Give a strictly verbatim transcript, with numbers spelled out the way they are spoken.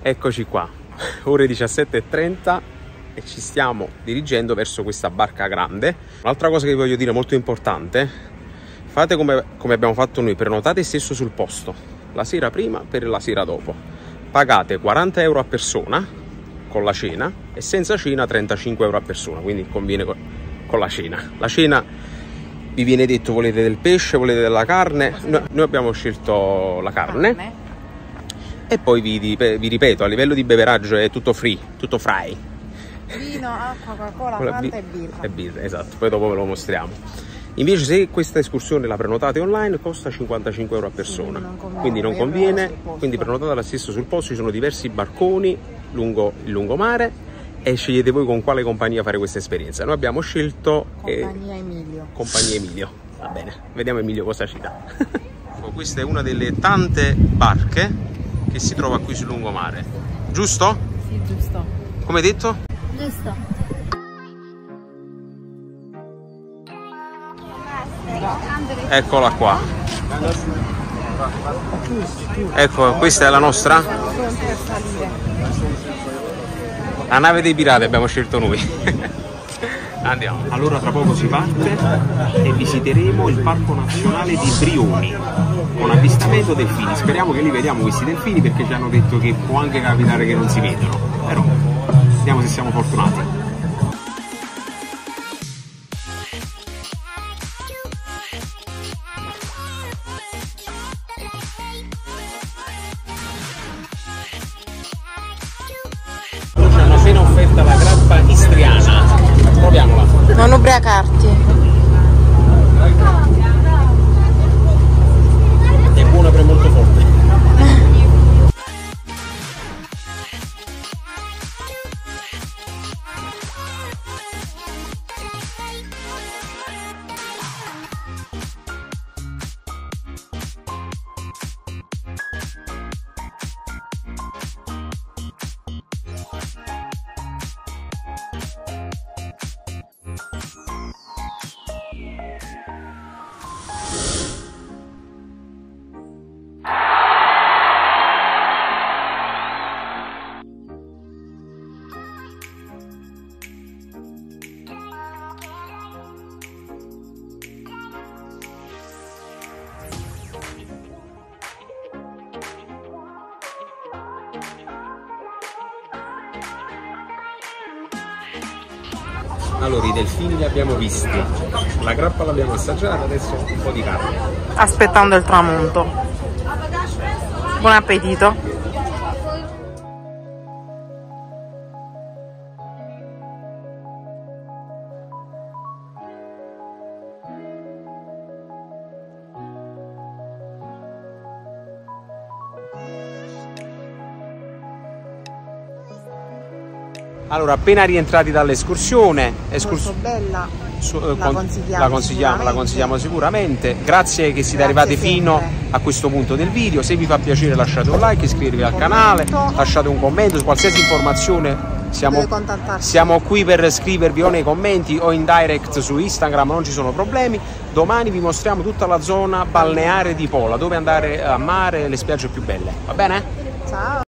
Eccoci qua, ore diciassette e trenta e ci stiamo dirigendo verso questa barca grande. Un'altra cosa che vi voglio dire molto importante: fate come, come abbiamo fatto noi, prenotate stesso sul posto, la sera prima per la sera dopo. Pagate quaranta euro a persona con la cena e senza cena trentacinque euro a persona, quindi conviene con, con la cena. La cena vi viene detto: volete del pesce, volete della carne? No, noi abbiamo scelto la carne. carne. E poi vi, vi ripeto, a livello di beveraggio è tutto free, tutto fry. Vino, acqua, Coca-Cola, Fanta e birra. E birra, esatto, poi dopo ve lo mostriamo. Invece se questa escursione la prenotate online costa cinquantacinque euro a persona, sì, non conviene, quindi non conviene, quindi prenotatela stesso sul posto. Ci sono diversi barconi lungo il lungomare e scegliete voi con quale compagnia fare questa esperienza. Noi abbiamo scelto Compagnia eh, Emilio. Compagnia Emilio, va bene, vediamo Emilio cosa ci dà. Questa è una delle tante barche che si trova qui sul lungomare, giusto? Sì, giusto. Come detto? Giusto. Eccola qua. Ecco, questa è la nostra? La nave dei pirati abbiamo scelto noi. Andiamo. Allora tra poco si parte e visiteremo il Parco Nazionale di Brioni con avvistamento delfini. Speriamo che li vediamo questi delfini, perché ci hanno detto che può anche capitare che non si vedono, però vediamo se siamo fortunati. Ci hanno appena offerta la grappa istriana, proviamola. Non ubriacarti. È buona però molto forte. Allora, i delfini li abbiamo visti, la grappa l'abbiamo assaggiata, adesso un po' di carne. Aspettando il tramonto. Buon appetito. Allora, appena rientrati dall'escursione, escurs molto bella, su, la, con, consigliamo la, consigliamo, la consigliamo sicuramente. Grazie che siete arrivati fino a questo punto del video. Se vi fa piacere lasciate un like, iscrivetevi al canale, lasciate un commento. Su qualsiasi informazione siamo, siamo qui per scrivervi o nei commenti o in direct su Instagram, non ci sono problemi. Domani vi mostriamo tutta la zona balneare di Pola, dove andare a mare, le spiagge più belle, va bene? Ciao!